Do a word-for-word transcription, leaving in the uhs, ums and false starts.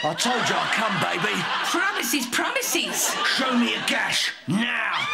I told you I'd come, baby. Promises, promises. Show me a gash, now.